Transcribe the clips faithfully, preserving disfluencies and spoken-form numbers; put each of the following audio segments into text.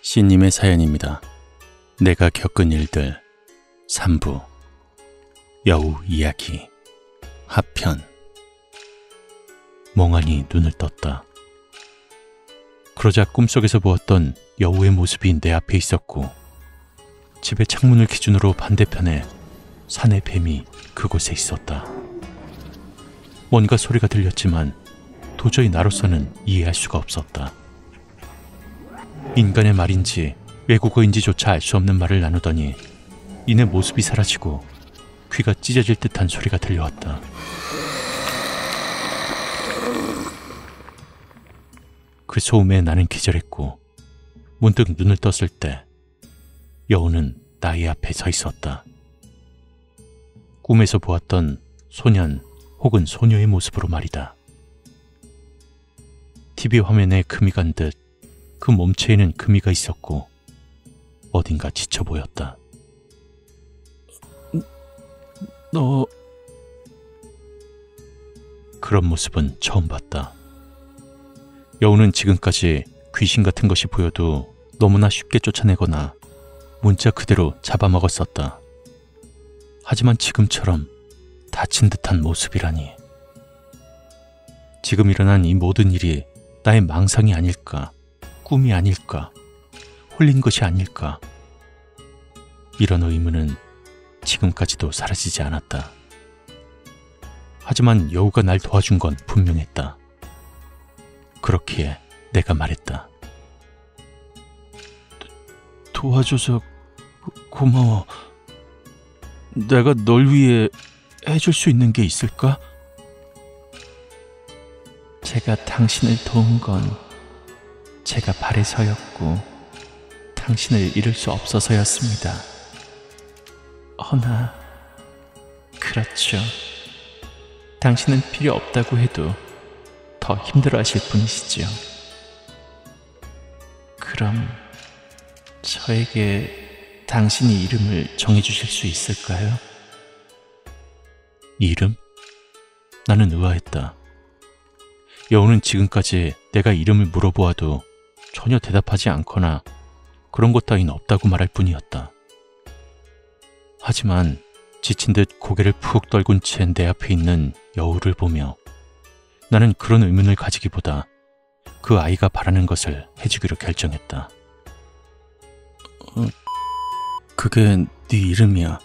씨님의 사연입니다. 내가 겪은 일들 삼 부 여우 이야기 하편. 멍하니 눈을 떴다. 그러자 꿈속에서 보았던 여우의 모습이 내 앞에 있었고 집의 창문을 기준으로 반대편에 산의 뱀이 그곳에 있었다. 뭔가 소리가 들렸지만 도저히 나로서는 이해할 수가 없었다. 인간의 말인지 외국어인지조차 알 수 없는 말을 나누더니 이내 모습이 사라지고 귀가 찢어질 듯한 소리가 들려왔다. 그 소음에 나는 기절했고 문득 눈을 떴을 때 여우는 나의 앞에 서 있었다. 꿈에서 보았던 소년 혹은 소녀의 모습으로 말이다. 티비 화면에 금이 간 듯 그 몸체에는 금이가 있었고 어딘가 지쳐 보였다. 너... 그런 모습은 처음 봤다. 여우는 지금까지 귀신 같은 것이 보여도 너무나 쉽게 쫓아내거나 문자 그대로 잡아먹었었다. 하지만 지금처럼 다친 듯한 모습이라니. 지금 일어난 이 모든 일이 나의 망상이 아닐까, 꿈이 아닐까, 홀린 것이 아닐까. 이런 의문은 지금까지도 사라지지 않았다. 하지만 여우가 날 도와준 건 분명했다. 그렇기에 내가 말했다. 도, 도와줘서 고, 고마워. 내가 널 위해 해줄 수 있는 게 있을까? 제가 당신을 도운 건 제가 발에서였고 당신을 잃을 수 없어서였습니다. 허나 그렇죠. 당신은 필요 없다고 해도 더 힘들어하실 분이시죠. 그럼 저에게 당신이 이름을 정해주실 수 있을까요? 이름? 나는 의아했다. 여우는 지금까지 내가 이름을 물어보아도 전혀 대답하지 않거나 그런 것 따윈 없다고 말할 뿐이었다. 하지만 지친 듯 고개를 푹 떨군 채 내 앞에 있는 여우를 보며 나는 그런 의문을 가지기보다 그 아이가 바라는 것을 해주기로 결정했다. 어, 그게 네 이름이야.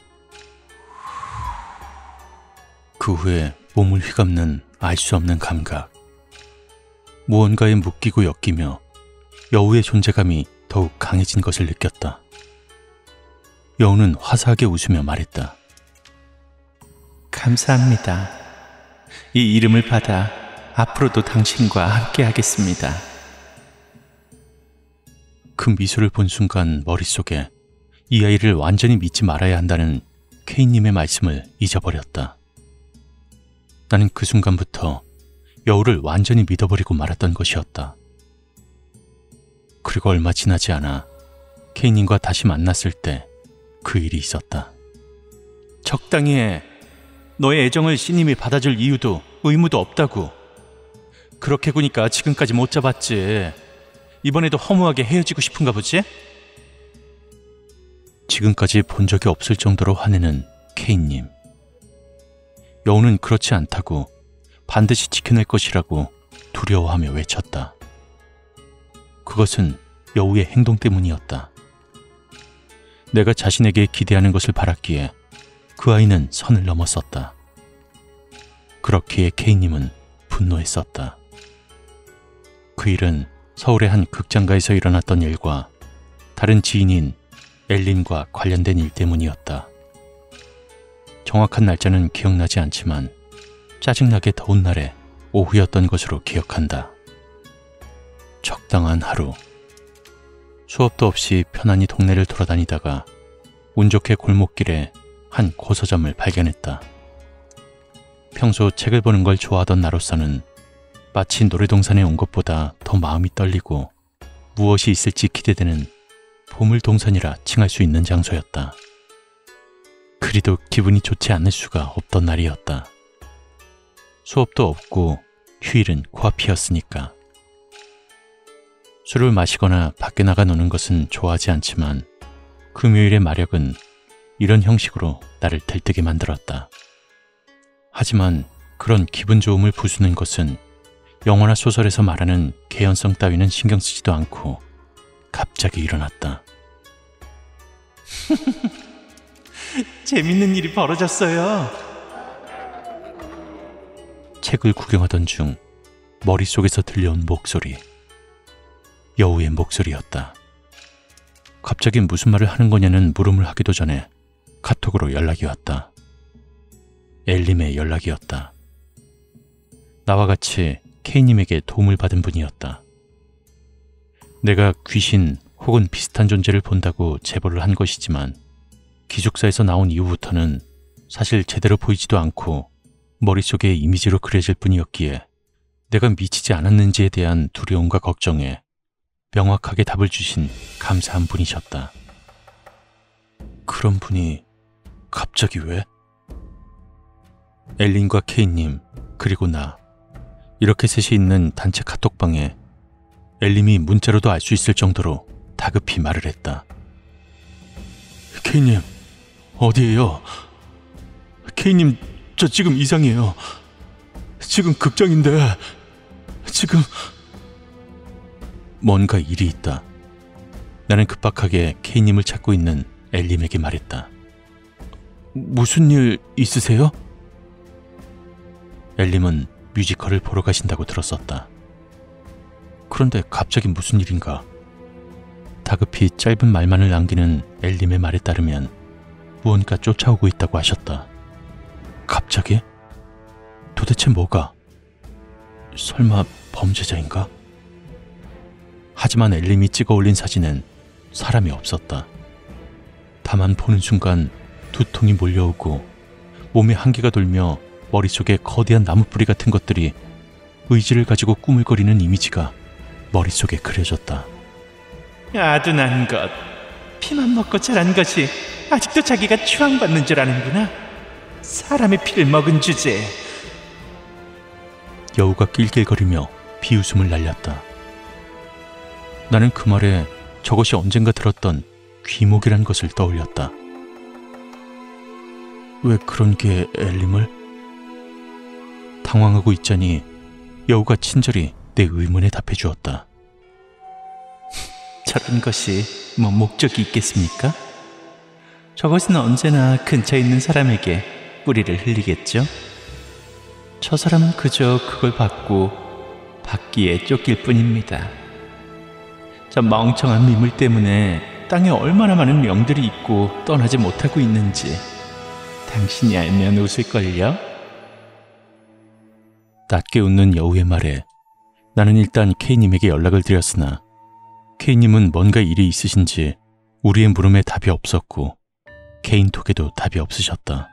그 후에 몸을 휘감는 알 수 없는 감각. 무언가에 묶이고 엮이며 여우의 존재감이 더욱 강해진 것을 느꼈다. 여우는 화사하게 웃으며 말했다. 감사합니다. 이 이름을 받아 앞으로도 당신과 함께 하겠습니다. 그 미소를 본 순간 머릿속에 이 아이를 완전히 믿지 말아야 한다는 케이님의 말씀을 잊어버렸다. 나는 그 순간부터 여우를 완전히 믿어버리고 말았던 것이었다. 그리고 얼마 지나지 않아 케이님과 다시 만났을 때 그 일이 있었다. 적당히 해. 너의 애정을 씨님이 받아줄 이유도 의무도 없다고. 그렇게 구니까 지금까지 못 잡았지. 이번에도 허무하게 헤어지고 싶은가 보지? 지금까지 본 적이 없을 정도로 화내는 케이님. 여우는 그렇지 않다고 반드시 지켜낼 것이라고 두려워하며 외쳤다. 그것은 여우의 행동 때문이었다. 내가 자신에게 기대하는 것을 바랐기에 그 아이는 선을 넘었었다. 그렇기에 케이님은 분노했었다. 그 일은 서울의 한 극장가에서 일어났던 일과 다른 지인인 엘린과 관련된 일 때문이었다. 정확한 날짜는 기억나지 않지만 짜증나게 더운 날에 오후였던 것으로 기억한다. 적당한 하루. 수업도 없이 편안히 동네를 돌아다니다가 운 좋게 골목길에 한 고서점을 발견했다. 평소 책을 보는 걸 좋아하던 나로서는 마치 놀이동산에 온 것보다 더 마음이 떨리고 무엇이 있을지 기대되는 보물동산이라 칭할 수 있는 장소였다. 그리도 기분이 좋지 않을 수가 없던 날이었다. 수업도 없고 휴일은 코앞이었으니까. 술을 마시거나 밖에 나가 노는 것은 좋아하지 않지만 금요일의 마력은 이런 형식으로 나를 들뜨게 만들었다. 하지만 그런 기분 좋음을 부수는 것은 영화나 소설에서 말하는 개연성 따위는 신경 쓰지도 않고 갑자기 일어났다. 재밌는 일이 벌어졌어요. 책을 구경하던 중 머릿속에서 들려온 목소리. 여우의 목소리였다. 갑자기 무슨 말을 하는 거냐는 물음을 하기도 전에 카톡으로 연락이 왔다. 엘림의 연락이었다. 나와 같이 K님에게 도움을 받은 분이었다. 내가 귀신 혹은 비슷한 존재를 본다고 제보를 한 것이지만 기숙사에서 나온 이후부터는 사실 제대로 보이지도 않고 머릿속에 이미지로 그려질 뿐이었기에 내가 미치지 않았는지에 대한 두려움과 걱정에 명확하게 답을 주신 감사한 분이셨다. 그런 분이 갑자기 왜? 엘린과 K님 그리고 나 이렇게 셋이 있는 단체 카톡방에 엘림이 문자로도 알 수 있을 정도로 다급히 말을 했다. K님 어디에요? K님 저 지금 이상해요. 지금 극장인데 지금 뭔가 일이 있다. 나는 급박하게 K님을 찾고 있는 엘림에게 말했다. 무슨 일 있으세요? 엘림은 뮤지컬을 보러 가신다고 들었었다. 그런데 갑자기 무슨 일인가? 다급히 짧은 말만을 남기는 엘림의 말에 따르면 무언가 쫓아오고 있다고 하셨다. 갑자기? 도대체 뭐가? 설마 범죄자인가? 하지만 엘림이 찍어 올린 사진엔 사람이 없었다. 다만 보는 순간 두통이 몰려오고 몸에 한기가 돌며 머릿속에 거대한 나무뿌리 같은 것들이 의지를 가지고 꾸물거리는 이미지가 머릿속에 그려졌다. 아둔한 것, 피만 먹고 자란 것이 아직도 자기가 추앙받는 줄 아는구나. 사람의 피를 먹은 주제. 여우가 낄낄거리며 비웃음을 날렸다. 나는 그 말에 저것이 언젠가 들었던 귀목이란 것을 떠올렸다. 왜 그런 게 엘림을? 당황하고 있자니 여우가 친절히 내 의문에 답해 주었다. 저런 것이 뭐 목적이 있겠습니까? 저것은 언제나 근처에 있는 사람에게 뿌리를 흘리겠죠? 저 사람은 그저 그걸 받고 받기에 쫓길 뿐입니다. 저 멍청한 미물 때문에 땅에 얼마나 많은 명들이 있고 떠나지 못하고 있는지 당신이 알면 웃을걸요? 낮게 웃는 여우의 말에 나는 일단 K님에게 연락을 드렸으나 K님은 뭔가 일이 있으신지 우리의 물음에 답이 없었고 개인톡에도 답이 없으셨다.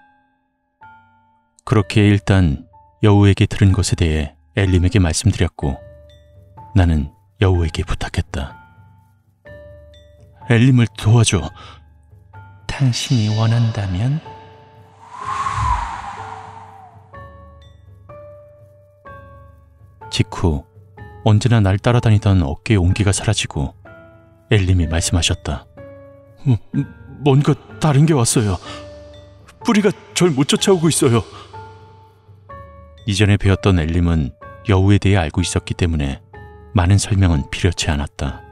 그렇게 일단 여우에게 들은 것에 대해 엘림에게 말씀드렸고 나는 여우에게 부탁했다. 엘림을 도와줘. 당신이 원한다면? 직후 언제나 날 따라다니던 어깨의 온기가 사라지고 엘림이 말씀하셨다. 음, 뭔가 다른 게 왔어요. 뿌리가 절 못 쫓아오고 있어요. 이전에 배웠던 엘림은 여우에 대해 알고 있었기 때문에 많은 설명은 필요치 않았다.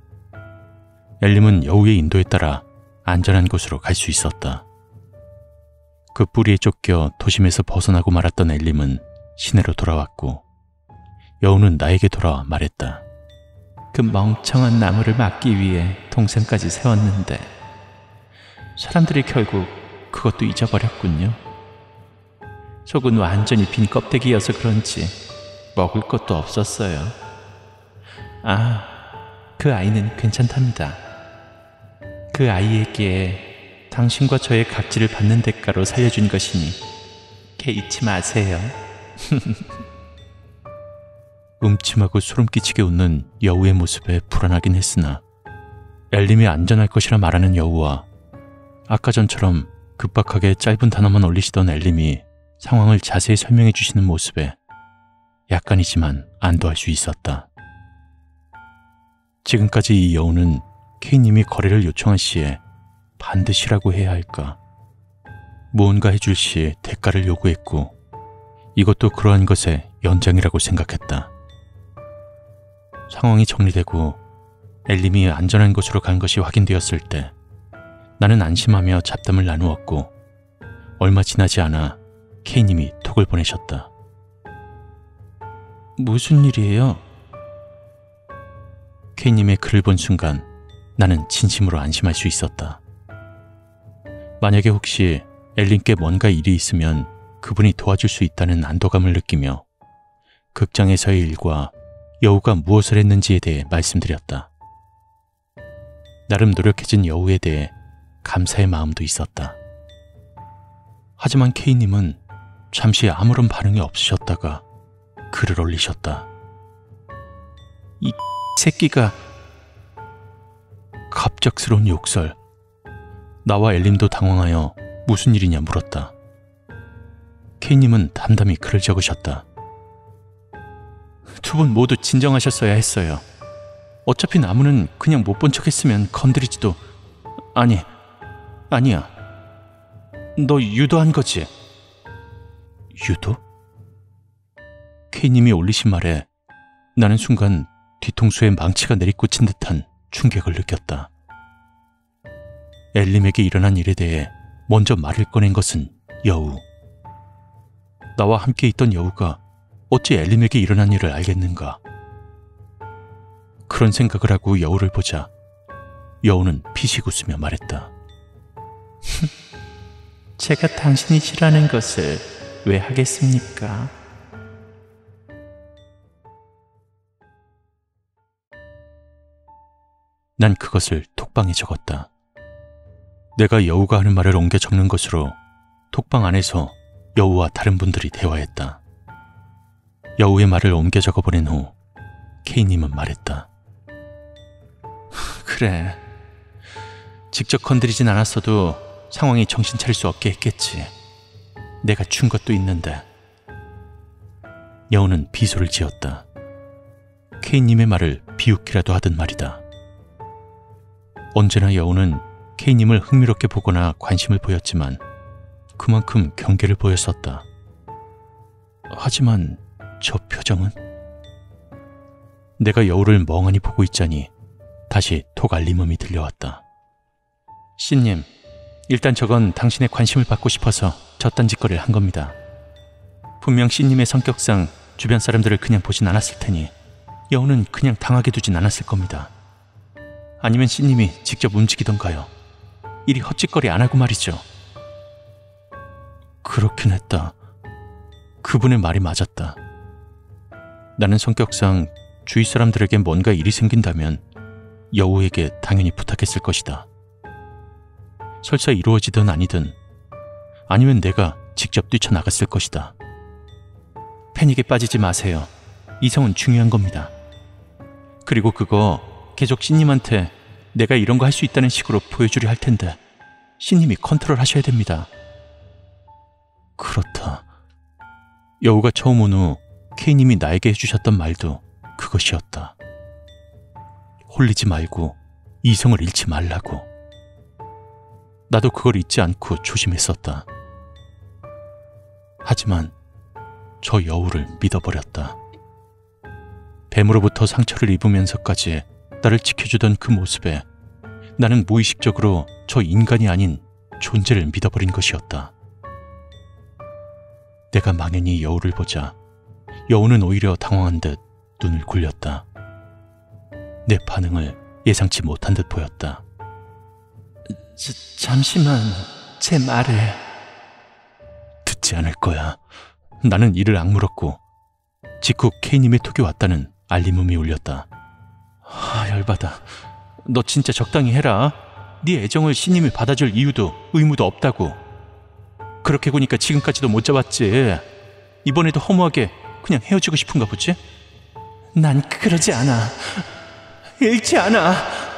엘림은 여우의 인도에 따라 안전한 곳으로 갈 수 있었다. 그 뿌리에 쫓겨 도심에서 벗어나고 말았던 엘림은 시내로 돌아왔고 여우는 나에게 돌아와 말했다. 그 멍청한 나무를 막기 위해 동생까지 세웠는데 사람들이 결국 그것도 잊어버렸군요. 속은 완전히 빈 껍데기여서 그런지 먹을 것도 없었어요. 아, 그 아이는 괜찮답니다. 그 아이에게 당신과 저의 각지를 받는 대가로 살려준 것이니 걔 잊지 마세요. 음침하고 소름 끼치게 웃는 여우의 모습에 불안하긴 했으나 엘림이 안전할 것이라 말하는 여우와 아까 전처럼 급박하게 짧은 단어만 올리시던 엘림이 상황을 자세히 설명해 주시는 모습에 약간이지만 안도할 수 있었다. 지금까지 이 여우는 K님이 거래를 요청한 시에 반드시라고 해야 할까, 무언가 해줄 시에 대가를 요구했고 이것도 그러한 것의 연장이라고 생각했다. 상황이 정리되고 엘림이 안전한 곳으로 간 것이 확인되었을 때 나는 안심하며 잡담을 나누었고 얼마 지나지 않아 K님이 톡을 보내셨다. 무슨 일이에요? K님의 글을 본 순간 나는 진심으로 안심할 수 있었다. 만약에 혹시 엘림께 뭔가 일이 있으면 그분이 도와줄 수 있다는 안도감을 느끼며 극장에서의 일과 여우가 무엇을 했는지에 대해 말씀드렸다. 나름 노력해진 여우에 대해 감사의 마음도 있었다. 하지만 K님은 잠시 아무런 반응이 없으셨다가 글을 올리셨다. 이 새끼가... 갑작스러운 욕설. 나와 엘림도 당황하여 무슨 일이냐 물었다. K님은 담담히 글을 적으셨다. 두 분 모두 진정하셨어야 했어요. 어차피 나무는 그냥 못 본 척 했으면 건드리지도... 아니, 아니야. 너 유도한 거지? 유도? K님이 올리신 말에 나는 순간 뒤통수에 망치가 내리꽂힌 듯한 충격을 느꼈다. 엘림에게 일어난 일에 대해 먼저 말을 꺼낸 것은 여우. 나와 함께 있던 여우가 어찌 엘림에게 일어난 일을 알겠는가? 그런 생각을 하고 여우를 보자 여우는 피식 웃으며 말했다. 제가 당신이 싫어하는 것을 왜 하겠습니까? 난 그것을 톡방에 적었다. 내가 여우가 하는 말을 옮겨 적는 것으로 톡방 안에서 여우와 다른 분들이 대화했다. 여우의 말을 옮겨 적어보낸 후 K님은 말했다. 그래, 직접 건드리진 않았어도 상황이 정신 차릴 수 없게 했겠지. 내가 준 것도 있는데. 여우는 비소를 지었다. K님의 말을 비웃기라도 하듯 말이다. 언제나 여우는 K님을 흥미롭게 보거나 관심을 보였지만 그만큼 경계를 보였었다. 하지만 저 표정은? 내가 여우를 멍하니 보고 있자니 다시 톡 알림음이 들려왔다. 씨님, 일단 저건 당신의 관심을 받고 싶어서 저딴 짓거리를 한 겁니다. 분명 씨님의 성격상 주변 사람들을 그냥 보진 않았을 테니 여우는 그냥 당하게 두진 않았을 겁니다. 아니면 씨님이 직접 움직이던가요. 이리 헛짓거리 안 하고 말이죠. 그렇긴 했다. 그분의 말이 맞았다. 나는 성격상 주위 사람들에게 뭔가 일이 생긴다면 여우에게 당연히 부탁했을 것이다. 설사 이루어지든 아니든, 아니면 내가 직접 뛰쳐나갔을 것이다. 패닉에 빠지지 마세요. 이성은 중요한 겁니다. 그리고 그거 계속 씨님한테 내가 이런 거 할 수 있다는 식으로 보여주려 할 텐데 씨님이 컨트롤 하셔야 됩니다. 그렇다. 여우가 처음 온 후 K님이 나에게 해주셨던 말도 그것이었다. 홀리지 말고 이성을 잃지 말라고. 나도 그걸 잊지 않고 조심했었다. 하지만 저 여우를 믿어버렸다. 뱀으로부터 상처를 입으면서까지 나를 지켜주던 그 모습에 나는 무의식적으로 저 인간이 아닌 존재를 믿어버린 것이었다. 내가 망연히 여우를 보자 여우는 오히려 당황한 듯 눈을 굴렸다. 내 반응을 예상치 못한 듯 보였다. 자, 잠시만, 제 말을... 듣지 않을 거야. 나는 이를 악물었고 직후 K님의 톡이 왔다는 알림음이 울렸다. 아, 열받아. 너 진짜 적당히 해라. 네 애정을 씨님이 받아줄 이유도 의무도 없다고. 그렇게 보니까 지금까지도 못 잡았지. 이번에도 허무하게 그냥 헤어지고 싶은가 보지? 난 그러지 않아. 잃지 않아.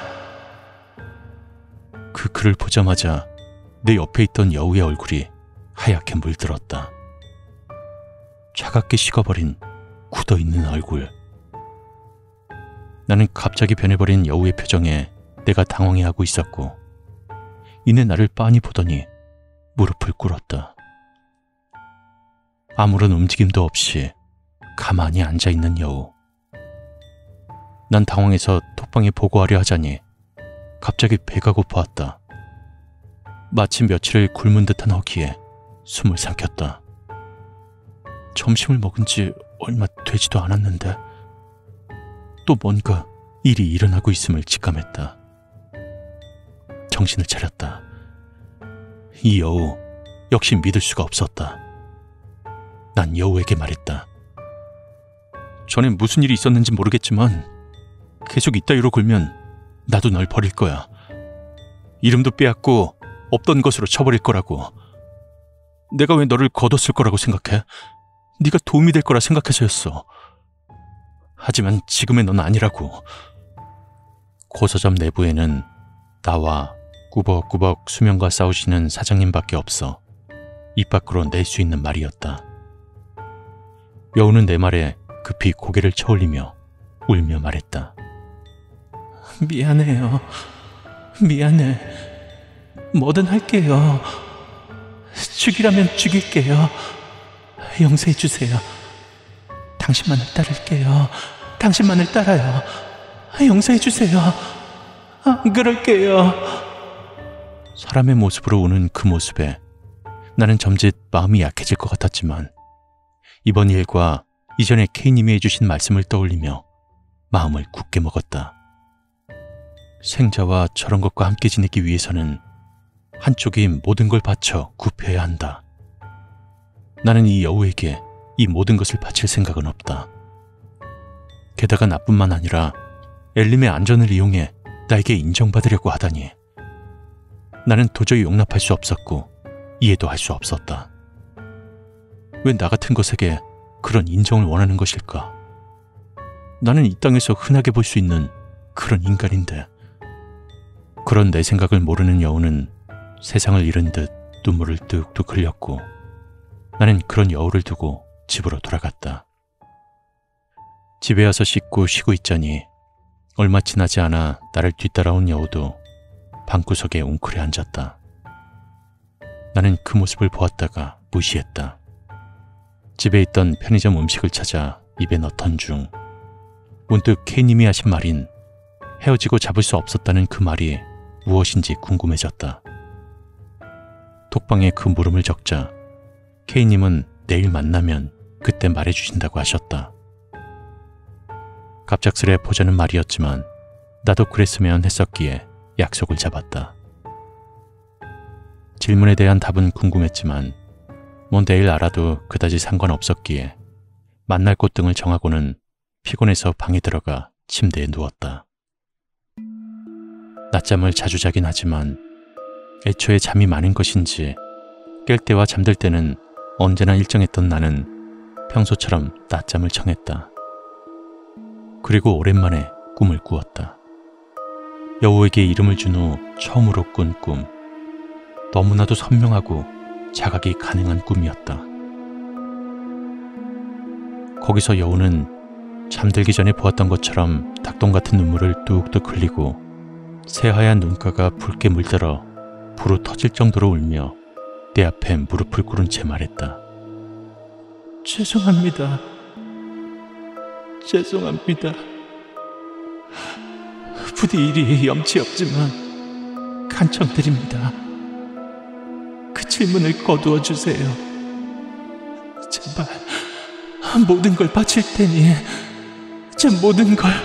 그 글을 보자마자 내 옆에 있던 여우의 얼굴이 하얗게 물들었다. 차갑게 식어버린 굳어있는 얼굴. 나는 갑자기 변해버린 여우의 표정에 내가 당황해하고 있었고, 이내 나를 빤히 보더니 무릎을 꿇었다. 아무런 움직임도 없이 가만히 앉아있는 여우. 난 당황해서 톡방에 보고하려 하자니 갑자기 배가 고파왔다. 마치 며칠을 굶은 듯한 허기에 숨을 삼켰다. 점심을 먹은 지 얼마 되지도 않았는데 또 뭔가 일이 일어나고 있음을 직감했다. 정신을 차렸다. 이 여우 역시 믿을 수가 없었다. 난 여우에게 말했다. 전엔 무슨 일이 있었는지 모르겠지만 계속 이따위로 굴면 나도 널 버릴 거야. 이름도 빼앗고 없던 것으로 쳐버릴 거라고. 내가 왜 너를 거뒀을 거라고 생각해? 네가 도움이 될 거라 생각해서였어. 하지만 지금의 넌 아니라고. 고서점 내부에는 나와 꾸벅꾸벅 수면과 싸우시는 사장님밖에 없어 입 밖으로 낼 수 있는 말이었다. 여우는 내 말에 급히 고개를 쳐올리며 울며 말했다. 미안해요. 미안해. 뭐든 할게요. 죽이라면 죽일게요. 용서해 주세요. 당신만을 따를게요. 당신만을 따라요. 용서해 주세요. 안 그럴게요. 사람의 모습으로 우는 그 모습에 나는 점짓 마음이 약해질 것 같았지만 이번 일과 이전에 K님이 해주신 말씀을 떠올리며 마음을 굳게 먹었다. 생자와 저런 것과 함께 지내기 위해서는 한쪽이 모든 걸 바쳐 굽혀야 한다. 나는 이 여우에게 이 모든 것을 바칠 생각은 없다. 게다가 나뿐만 아니라 엘림의 안전을 이용해 나에게 인정받으려고 하다니. 나는 도저히 용납할 수 없었고 이해도 할 수 없었다. 왜 나 같은 것에게 그런 인정을 원하는 것일까? 나는 이 땅에서 흔하게 볼 수 있는 그런 인간인데. 그런 내 생각을 모르는 여우는 세상을 잃은 듯 눈물을 뚝뚝 흘렸고 나는 그런 여우를 두고 집으로 돌아갔다. 집에 와서 씻고 쉬고 있자니 얼마 지나지 않아 나를 뒤따라온 여우도 방구석에 웅크려 앉았다. 나는 그 모습을 보았다가 무시했다. 집에 있던 편의점 음식을 찾아 입에 넣던 중 문득 K님이 하신 말인 헤어지고 잡을 수 없었다는 그 말이 무엇인지 궁금해졌다. 톡방에 그 물음을 적자 K님은 내일 만나면 그때 말해주신다고 하셨다. 갑작스레 보자는 말이었지만 나도 그랬으면 했었기에 약속을 잡았다. 질문에 대한 답은 궁금했지만 뭐 내일 알아도 그다지 상관없었기에 만날 곳 등을 정하고는 피곤해서 방에 들어가 침대에 누웠다. 낮잠을 자주 자긴 하지만 애초에 잠이 많은 것인지 깰 때와 잠들 때는 언제나 일정했던 나는 평소처럼 낮잠을 청했다. 그리고 오랜만에 꿈을 꾸었다. 여우에게 이름을 준 후 처음으로 꾼 꿈. 너무나도 선명하고 자각이 가능한 꿈이었다. 거기서 여우는 잠들기 전에 보았던 것처럼 닭똥 같은 눈물을 뚝뚝 흘리고 새하얀 눈가가 붉게 물들어 불이 터질 정도로 울며 내 앞에 무릎을 꿇은 채 말했다. 죄송합니다. 죄송합니다. 부디 일이 염치 없지만 간청드립니다. 그 질문을 거두어 주세요. 제발 모든 걸 바칠 테니 제 모든 걸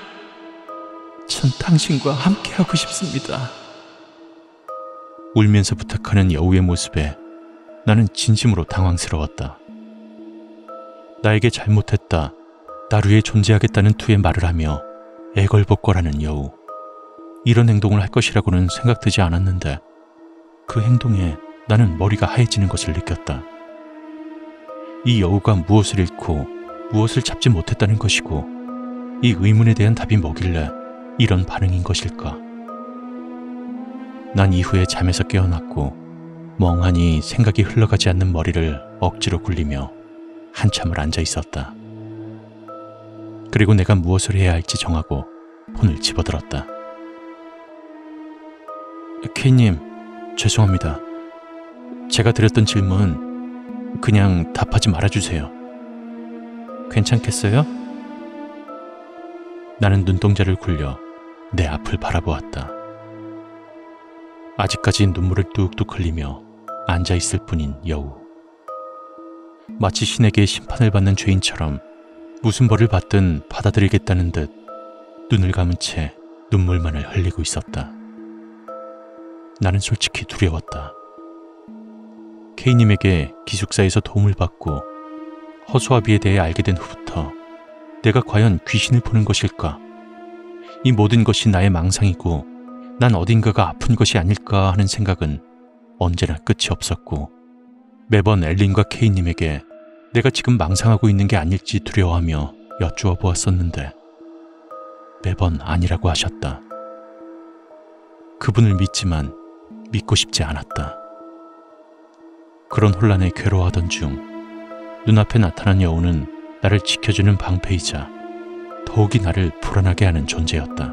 전 당신과 함께하고 싶습니다. 울면서 부탁하는 여우의 모습에 나는 진심으로 당황스러웠다. 나에게 잘못했다, 나를 위해 존재하겠다는 투의 말을 하며 애걸복걸하는 여우. 이런 행동을 할 것이라고는 생각되지 않았는데 그 행동에 나는 머리가 하얘지는 것을 느꼈다. 이 여우가 무엇을 잃고 무엇을 잡지 못했다는 것이고 이 의문에 대한 답이 뭐길래 이런 반응인 것일까? 난 이후에 잠에서 깨어났고 멍하니 생각이 흘러가지 않는 머리를 억지로 굴리며 한참을 앉아 있었다. 그리고 내가 무엇을 해야 할지 정하고 폰을 집어들었다. K님, 죄송합니다. 제가 드렸던 질문 그냥 답하지 말아주세요. 괜찮겠어요? 나는 눈동자를 굴려 내 앞을 바라보았다. 아직까지 눈물을 뚝뚝 흘리며 앉아있을 뿐인 여우. 마치 신에게 심판을 받는 죄인처럼 무슨 벌을 받든 받아들이겠다는 듯 눈을 감은 채 눈물만을 흘리고 있었다. 나는 솔직히 두려웠다. K님에게 기숙사에서 도움을 받고 허수아비에 대해 알게 된 후부터 내가 과연 귀신을 보는 것일까? 이 모든 것이 나의 망상이고 난 어딘가가 아픈 것이 아닐까 하는 생각은 언제나 끝이 없었고 매번 엘린과 K님에게 내가 지금 망상하고 있는 게 아닐지 두려워하며 여쭈어 보았었는데 매번 아니라고 하셨다. 그분을 믿지만 믿고 싶지 않았다. 그런 혼란에 괴로워하던 중 눈앞에 나타난 여우는 나를 지켜주는 방패이자 더욱이 나를 불안하게 하는 존재였다.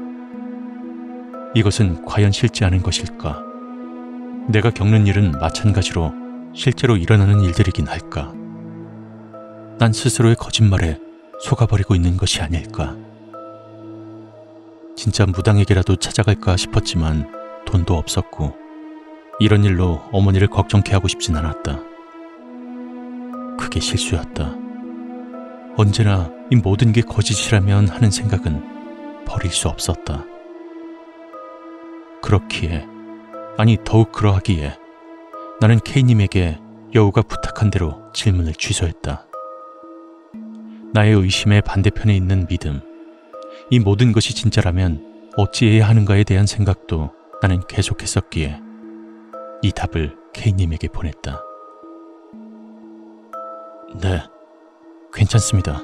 이것은 과연 실제 않은 것일까? 내가 겪는 일은 마찬가지로 실제로 일어나는 일들이긴 할까? 난 스스로의 거짓말에 속아버리고 있는 것이 아닐까? 진짜 무당에게라도 찾아갈까 싶었지만 돈도 없었고 이런 일로 어머니를 걱정케 하고 싶진 않았다. 그게 실수였다. 언제나 이 모든 게 거짓이라면 하는 생각은 버릴 수 없었다. 그렇기에, 아니 더욱 그러하기에 나는 K님에게 여우가 부탁한 대로 질문을 취소했다. 나의 의심의 반대편에 있는 믿음, 이 모든 것이 진짜라면 어찌해야 하는가에 대한 생각도 나는 계속했었기에 이 답을 K님에게 보냈다. 네, 괜찮습니다.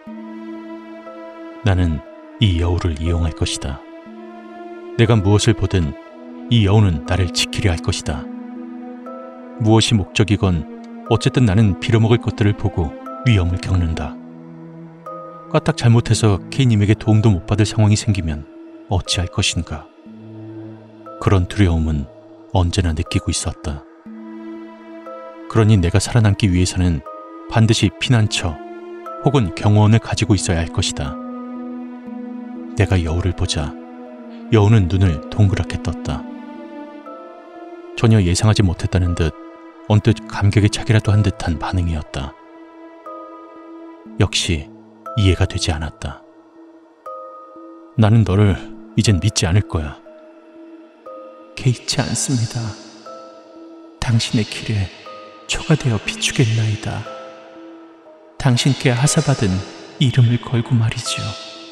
나는 이 여우를 이용할 것이다. 내가 무엇을 보든 이 여우는 나를 지키려 할 것이다. 무엇이 목적이건 어쨌든 나는 빌어먹을 것들을 보고 위험을 겪는다. 까딱 잘못해서 K님에게 도움도 못 받을 상황이 생기면 어찌할 것인가. 그런 두려움은 언제나 느끼고 있었다. 그러니 내가 살아남기 위해서는 반드시 피난처 혹은 경호원을 가지고 있어야 할 것이다. 내가 여우를 보자 여우는 눈을 동그랗게 떴다. 전혀 예상하지 못했다는 듯 언뜻 감격에 차기라도 한 듯한 반응이었다. 역시 이해가 되지 않았다. 나는 너를 이젠 믿지 않을 거야. 개의치 않습니다. 당신의 길에 초가 되어 비추겠나이다. 당신께 하사받은 이름을 걸고 말이지요.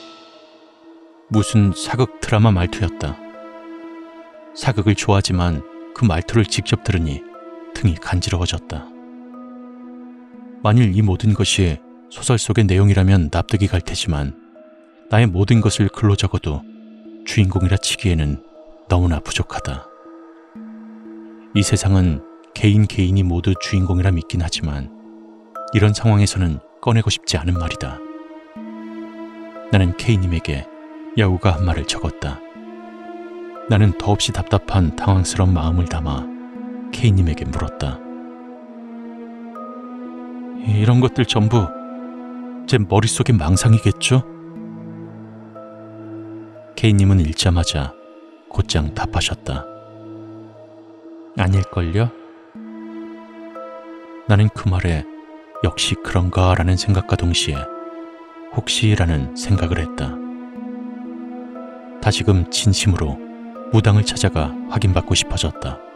무슨 사극 드라마 말투였다. 사극을 좋아하지만 그 말투를 직접 들으니 등이 간지러워졌다. 만일 이 모든 것이 소설 속의 내용이라면 납득이 갈 테지만 나의 모든 것을 글로 적어도 주인공이라 치기에는 너무나 부족하다. 이 세상은 개인 개인이 모두 주인공이라 믿긴 하지만 이런 상황에서는 꺼내고 싶지 않은 말이다. 나는 K님에게 여우가 한 말을 적었다. 나는 더없이 답답한 당황스러운 마음을 담아 K님에게 물었다. 이런 것들 전부 제 머릿속의 망상이겠죠? K님은 읽자마자 곧장 답하셨다. 아닐걸요? 나는 그 말에 역시 그런가 라는 생각과 동시에 혹시라는 생각을 했다. 다시금 진심으로 무당을 찾아가 확인받고 싶어졌다.